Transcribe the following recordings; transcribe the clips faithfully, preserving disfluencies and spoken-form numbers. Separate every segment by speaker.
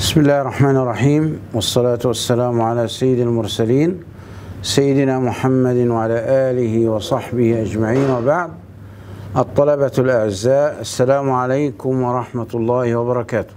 Speaker 1: بسم الله الرحمن الرحيم، والصلاة والسلام على سيد المرسلين سيدنا محمد وعلى آله وصحبه أجمعين، وبعد. الطلبة الأعزاء، السلام عليكم ورحمة الله وبركاته.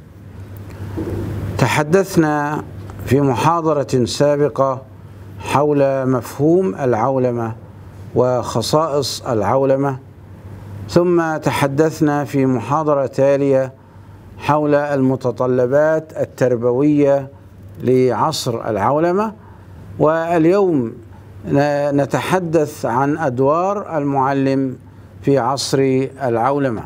Speaker 1: تحدثنا في محاضرة سابقة حول مفهوم العولمة وخصائص العولمة، ثم تحدثنا في محاضرة تالية حول المتطلبات التربوية لعصر العولمة، واليوم نتحدث عن أدوار المعلم في عصر العولمة.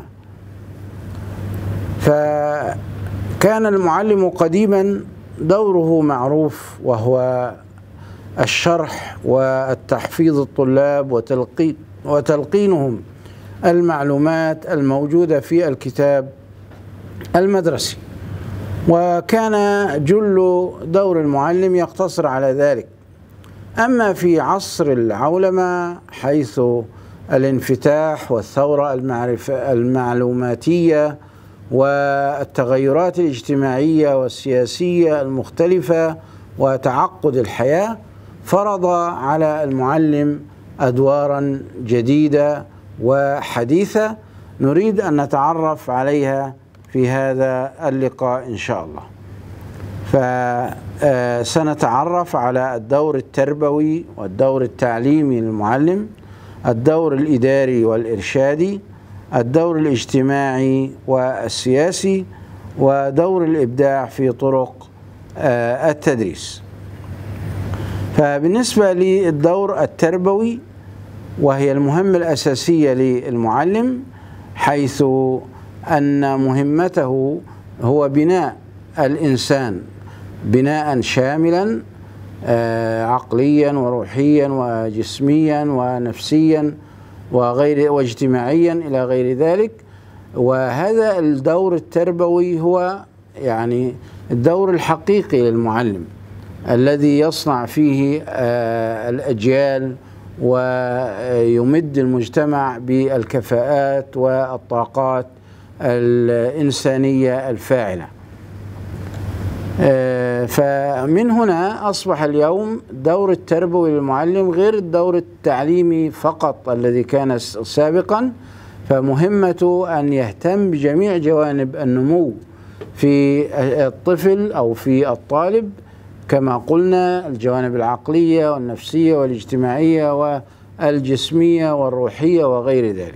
Speaker 1: فكان المعلم قديما دوره معروف، وهو الشرح وتحفيظ الطلاب وتلقين وتلقينهم المعلومات الموجودة في الكتاب المدرسي، وكان جل دور المعلم يقتصر على ذلك. أما في عصر العولمة، حيث الانفتاح والثورة المعلوماتية والتغيرات الاجتماعية والسياسية المختلفة وتعقد الحياة، فرض على المعلم أدوارا جديدة وحديثة نريد أن نتعرف عليها في هذا اللقاء إن شاء الله. فسنتعرف على الدور التربوي والدور التعليمي للمعلم، الدور الإداري والإرشادي، الدور الاجتماعي والسياسي، ودور الإبداع في طرق التدريس. فبالنسبة للدور التربوي، وهي المهمة الأساسية للمعلم، حيث أن مهمته هو بناء الإنسان بناء شاملا عقليا وروحيا وجسميا ونفسيا وغير واجتماعيا إلى غير ذلك. وهذا الدور التربوي هو يعني الدور الحقيقي للمعلم، الذي يصنع فيه الأجيال ويمد المجتمع بالكفاءات والطاقات الإنسانية الفاعلة. فمن هنا أصبح اليوم دور التربوي للمعلم غير الدور التعليمي فقط الذي كان سابقا، فمهمته أن يهتم بجميع جوانب النمو في الطفل أو في الطالب، كما قلنا الجوانب العقلية والنفسية والاجتماعية والجسمية والروحية وغير ذلك.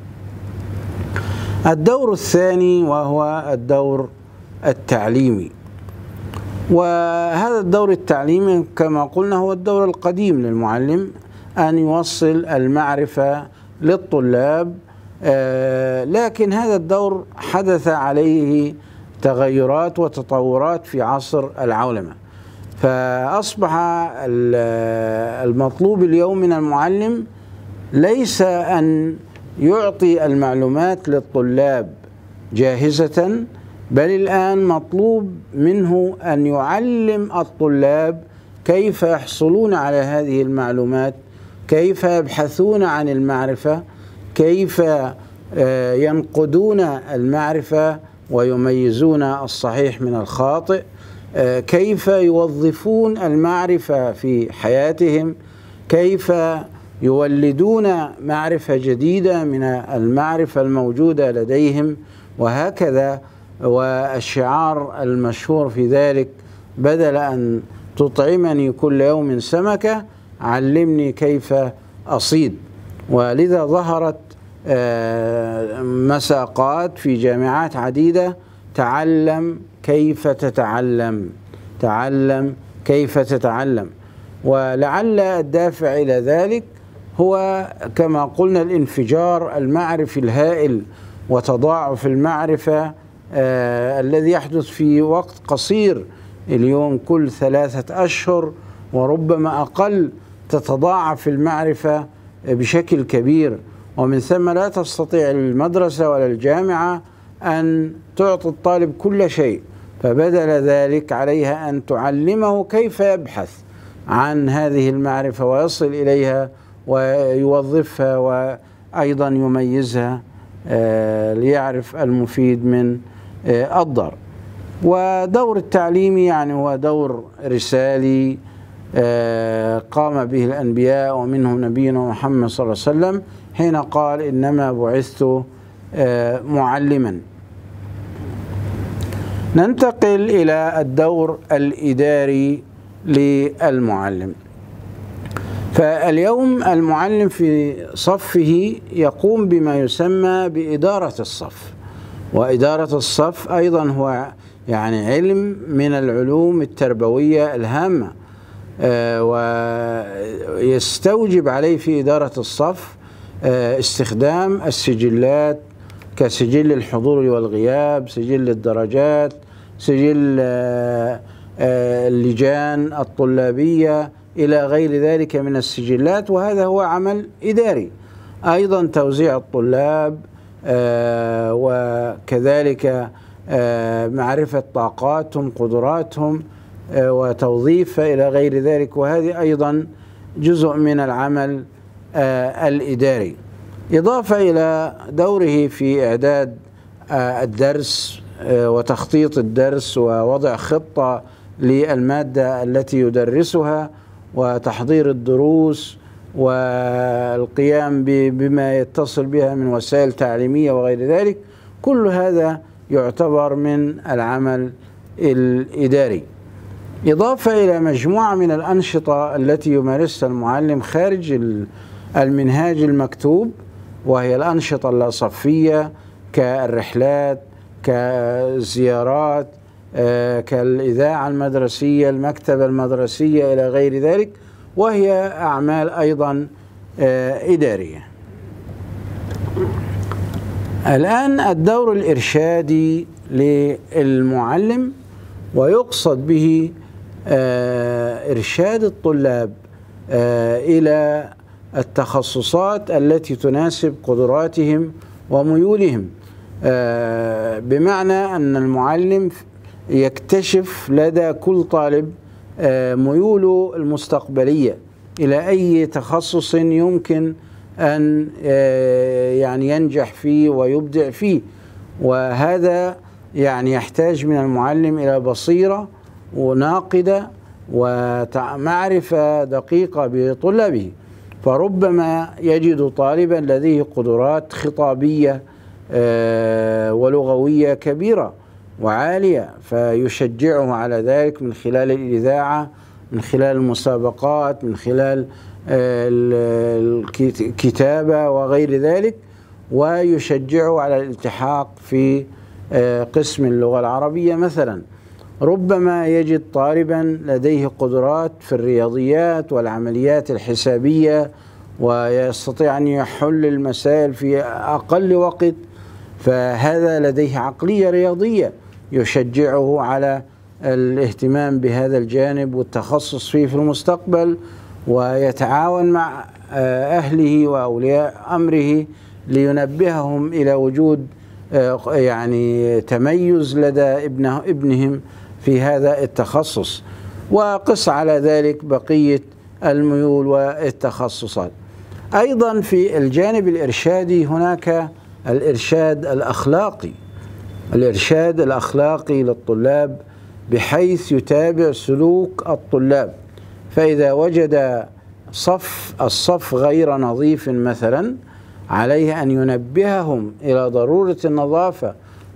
Speaker 1: الدور الثاني وهو الدور التعليمي، وهذا الدور التعليمي كما قلنا هو الدور القديم للمعلم، أن يوصل المعرفة للطلاب، لكن هذا الدور حدث عليه تغيرات وتطورات في عصر العولمة، فأصبح المطلوب اليوم من المعلم ليس أن يعطي المعلومات للطلاب جاهزة، بل الآن مطلوب منه أن يعلم الطلاب كيف يحصلون على هذه المعلومات، كيف يبحثون عن المعرفة، كيف ينقدون المعرفة ويميزون الصحيح من الخاطئ، كيف يوظفون المعرفة في حياتهم، كيف يولدون معرفة جديدة من المعرفة الموجودة لديهم، وهكذا. والشعار المشهور في ذلك: بدل أن تطعمني كل يوم سمكة علمني كيف أصيد. ولذا ظهرت مساقات في جامعات عديدة: تعلم كيف تتعلم، تعلم كيف تتعلم. ولعل الدافع إلى ذلك هو كما قلنا الانفجار المعرفي الهائل وتضاعف المعرفة آه الذي يحدث في وقت قصير. اليوم كل ثلاثة أشهر وربما أقل تتضاعف المعرفة بشكل كبير، ومن ثم لا تستطيع المدرسة ولا الجامعة أن تعطي الطالب كل شيء، فبدل ذلك عليها أن تعلمه كيف يبحث عن هذه المعرفة ويصل إليها ويوظفها وأيضا يميزها ليعرف المفيد من الضار. ودور التعليمي يعني هو دور رسالي قام به الأنبياء، ومنهم نبينا محمد صلى الله عليه وسلم حين قال إنما بعثت معلما. ننتقل إلى الدور الإداري للمعلم. فاليوم المعلم في صفه يقوم بما يسمى بإدارة الصف، وإدارة الصف أيضا هو يعني علم من العلوم التربوية الهامة، ويستوجب عليه في إدارة الصف استخدام السجلات كسجل الحضور والغياب، سجل الدرجات، سجل اللجان الطلابية إلى غير ذلك من السجلات، وهذا هو عمل إداري. أيضا توزيع الطلاب وكذلك معرفة طاقاتهم قدراتهم وتوظيفها إلى غير ذلك، وهذه أيضا جزء من العمل الإداري، إضافة إلى دوره في إعداد الدرس وتخطيط الدرس ووضع خطة للمادة التي يدرسها وتحضير الدروس والقيام بما يتصل بها من وسائل تعليمية وغير ذلك. كل هذا يعتبر من العمل الإداري، إضافة إلى مجموعة من الأنشطة التي يمارسها المعلم خارج المنهاج المكتوب، وهي الأنشطة اللاصفية كالرحلات، كالزيارات، كالإذاعة المدرسية، المكتبة المدرسية إلى غير ذلك، وهي أعمال أيضا إدارية. الآن الدور الإرشادي للمعلم، ويقصد به إرشاد الطلاب إلى التخصصات التي تناسب قدراتهم وميولهم، بمعنى أن المعلم يكتشف لدى كل طالب ميوله المستقبلية إلى أي تخصص يمكن أن يعني ينجح فيه ويبدع فيه، وهذا يعني يحتاج من المعلم إلى بصيرة وناقدة ومعرفة دقيقة بطلابه. فربما يجد طالبا لديه قدرات خطابية ولغوية كبيرة وعالية، فيشجعه على ذلك من خلال الإذاعة، من خلال المسابقات، من خلال الكتابة وغير ذلك، ويشجعه على الالتحاق في قسم اللغة العربية مثلا. ربما يجد طالبا لديه قدرات في الرياضيات والعمليات الحسابية ويستطيع أن يحل المسائل في أقل وقت، فهذا لديه عقلية رياضية يشجعه على الاهتمام بهذا الجانب والتخصص فيه في المستقبل، ويتعاون مع أهله وأولياء أمره لينبههم إلى وجود يعني تميز لدى ابنه ابنهم في هذا التخصص، وقس على ذلك بقية الميول والتخصصات. أيضا في الجانب الإرشادي هناك الإرشاد الأخلاقي، الإرشاد الأخلاقي للطلاب بحيث يتابع سلوك الطلاب، فإذا وجد صف الصف غير نظيف مثلا عليه أن ينبههم إلى ضرورة النظافة،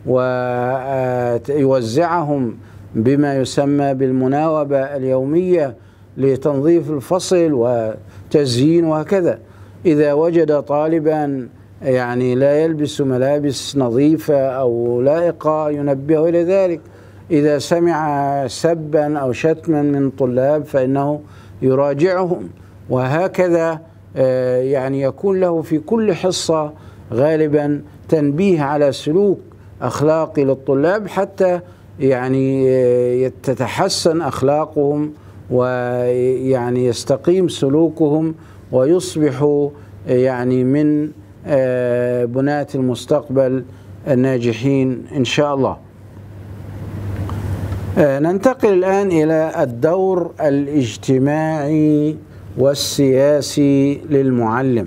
Speaker 1: ويوزعهم بما يسمى بالمناوبة اليومية لتنظيف الفصل وتزيين وهكذا. إذا وجد طالبا يعني لا يلبس ملابس نظيفة أو لائقة ينبهه إلى ذلك. إذا سمع سبا أو شتما من طلاب فإنه يراجعهم، وهكذا يعني يكون له في كل حصة غالبا تنبيه على سلوك أخلاقي للطلاب حتى يعني تتحسن أخلاقهم ويعني يستقيم سلوكهم ويصبحوا يعني من بناة المستقبل الناجحين إن شاء الله. ننتقل الآن إلى الدور الاجتماعي والسياسي للمعلم.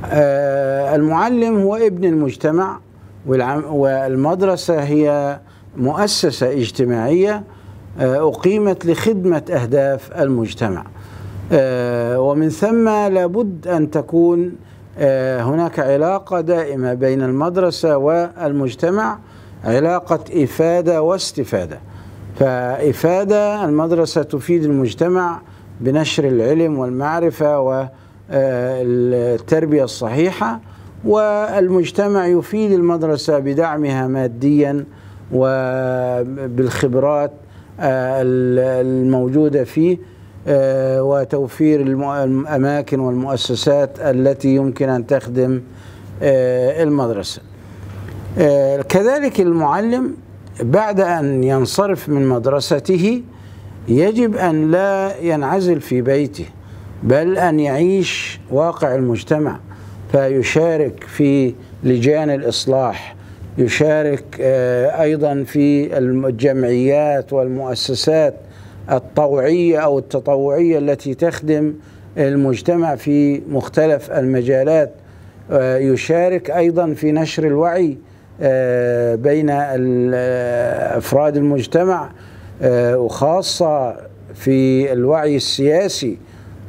Speaker 1: المعلم هو ابن المجتمع، والمدرسة هي مؤسسة اجتماعية أقيمت لخدمة أهداف المجتمع، ومن ثم لابد أن تكون هناك علاقة دائمة بين المدرسة والمجتمع، علاقة إفادة واستفادة. فإفادة، المدرسة تفيد المجتمع بنشر العلم والمعرفة والتربية الصحيحة، والمجتمع يفيد المدرسة بدعمها ماديا وبالخبرات الموجودة فيه وتوفير الأماكن والمؤسسات التي يمكن أن تخدم المدرسة. كذلك المعلم بعد أن ينصرف من مدرسته يجب أن لا ينعزل في بيته، بل أن يعيش واقع المجتمع، فيشارك في لجان الإصلاح، يشارك أيضا في الجمعيات والمؤسسات الطوعية أو التطوعية التي تخدم المجتمع في مختلف المجالات، يشارك أيضا في نشر الوعي بين أفراد المجتمع، وخاصة في الوعي السياسي.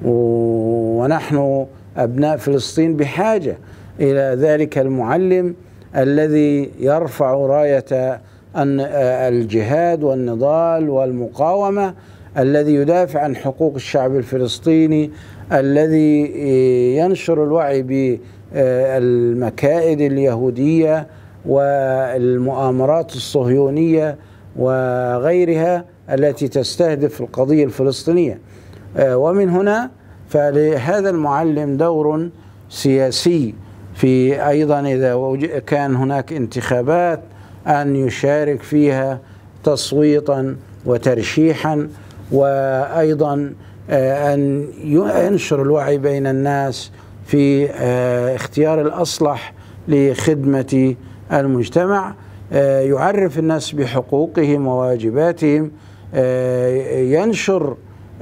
Speaker 1: ونحن أبناء فلسطين بحاجة إلى ذلك المعلم الذي يرفع راية الجهاد والنضال والمقاومة، الذي يدافع عن حقوق الشعب الفلسطيني، الذي ينشر الوعي بالمكائد اليهودية والمؤامرات الصهيونية وغيرها التي تستهدف القضية الفلسطينية. ومن هنا فلهذا المعلم دور سياسي في أيضا إذا كان هناك انتخابات أن يشارك فيها تصويتا وترشيحا، وأيضا أن ينشر الوعي بين الناس في اختيار الأصلح لخدمة المجتمع، يعرف الناس بحقوقهم وواجباتهم، ينشر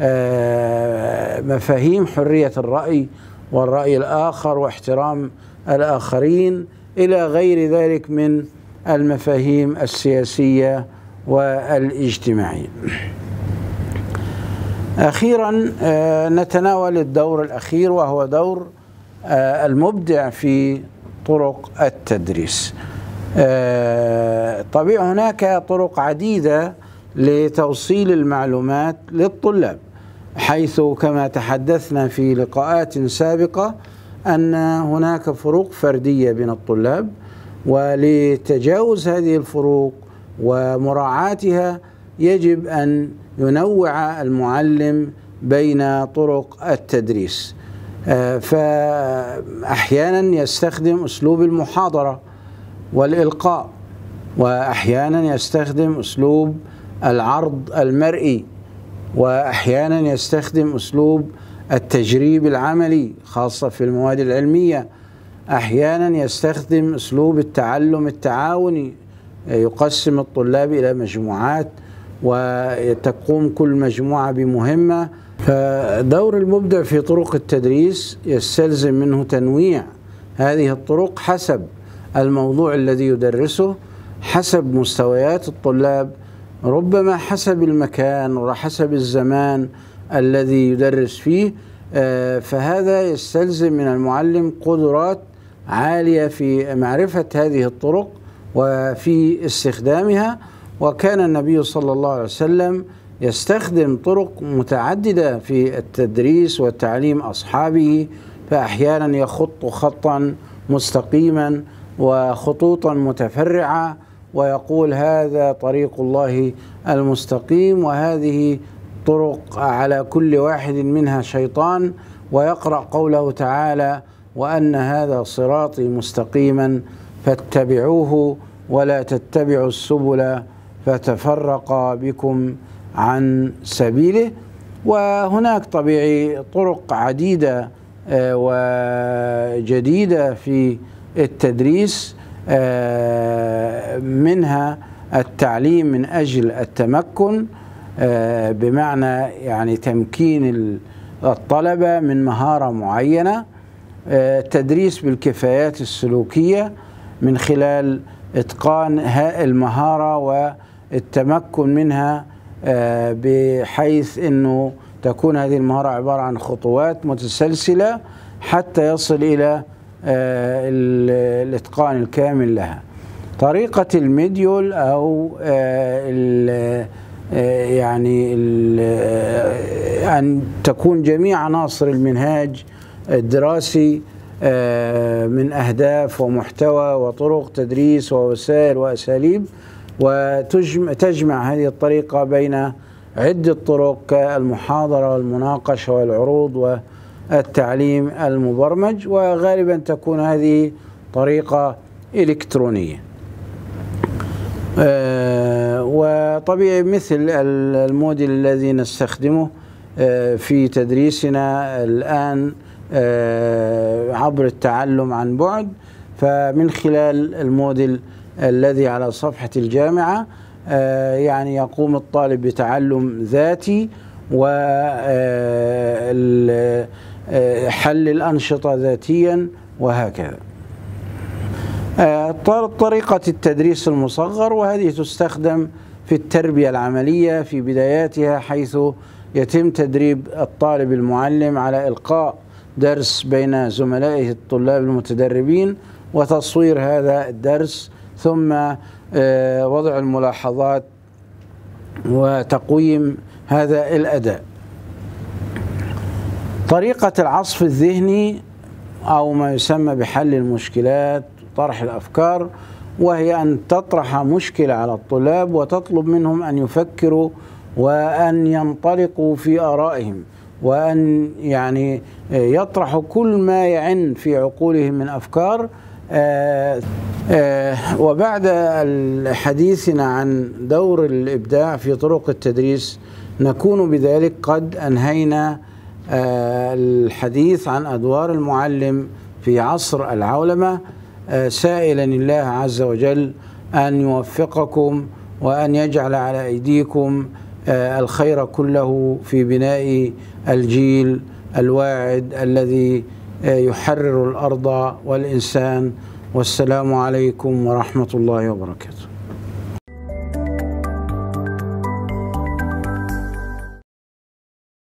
Speaker 1: مفاهيم حرية الرأي والرأي الآخر واحترام الآخرين إلى غير ذلك من المفاهيم السياسية والاجتماعية. أخيرا نتناول الدور الأخير، وهو دور المبدع في طرق التدريس. طبيعي هناك طرق عديدة لتوصيل المعلومات للطلاب، حيث كما تحدثنا في لقاءات سابقة أن هناك فروق فردية بين الطلاب، ولتجاوز هذه الفروق ومراعاتها يجب أن ينوع المعلم بين طرق التدريس. فأحيانا يستخدم أسلوب المحاضرة والإلقاء، وأحيانا يستخدم أسلوب العرض المرئي، وأحيانا يستخدم أسلوب التجريب العملي خاصة في المواد العلمية، أحيانا يستخدم أسلوب التعلم التعاوني، يقسم الطلاب إلى مجموعات وتقوم كل مجموعة بمهمة. فدور المبدع في طرق التدريس يستلزم منه تنويع هذه الطرق حسب الموضوع الذي يدرسه، حسب مستويات الطلاب، ربما حسب المكان وحسب الزمان الذي يدرس فيه. فهذا يستلزم من المعلم قدرات عالية في معرفة هذه الطرق وفي استخدامها. وكان النبي صلى الله عليه وسلم يستخدم طرق متعددة في التدريس وتعليم أصحابه، فأحيانا يخط خطا مستقيما وخطوطا متفرعة ويقول هذا طريق الله المستقيم، وهذه طرق على كل واحد منها شيطان، ويقرأ قوله تعالى وأن هذا صراطي مستقيما فاتبعوه ولا تتبعوا السبل فتفرق بكم عن سبيله. وهناك طبيعي طرق عديدة وجديدة في التدريس، منها التعليم من أجل التمكن، بمعنى يعني تمكين الطلبة من مهارة معينة، التدريس بالكفايات السلوكية من خلال إتقان المهارة التمكن منها بحيث أنه تكون هذه المهارة عبارة عن خطوات متسلسلة حتى يصل إلى الإتقان الكامل لها. طريقة المديول أو ال يعني ال أن تكون جميع عناصر المنهاج الدراسي من أهداف ومحتوى وطرق تدريس ووسائل وأساليب، وتجمع هذه الطريقة بين عدة طرق كالمحاضرة والمناقشة والعروض والتعليم المبرمج، وغالبا تكون هذه طريقة إلكترونية. وطبيعي مثل الموديل الذي نستخدمه في تدريسنا الآن عبر التعلم عن بعد، فمن خلال الموديل الذي على صفحة الجامعة يعني يقوم الطالب بتعلم ذاتي وحل الأنشطة ذاتيا وهكذا. طريقة التدريس المصغر، وهذه تستخدم في التربية العملية في بداياتها، حيث يتم تدريب الطالب المعلم على إلقاء درس بين زملائه الطلاب المتدربين وتصوير هذا الدرس، ثم وضع الملاحظات وتقويم هذا الأداء. طريقة العصف الذهني أو ما يسمى بحل المشكلات طرح الأفكار، وهي أن تطرح مشكلة على الطلاب وتطلب منهم أن يفكروا وأن ينطلقوا في آرائهم، وأن يعني يطرحوا كل ما يعن في عقولهم من أفكار. آآ آآ وبعد حديثنا عن دور الإبداع في طرق التدريس، نكون بذلك قد أنهينا الحديث عن أدوار المعلم في عصر العولمة، سائلا الله عز وجل أن يوفقكم وأن يجعل على أيديكم الخير كله في بناء الجيل الواعد الذي يحرر الأرض والإنسان. والسلام عليكم ورحمة الله وبركاته.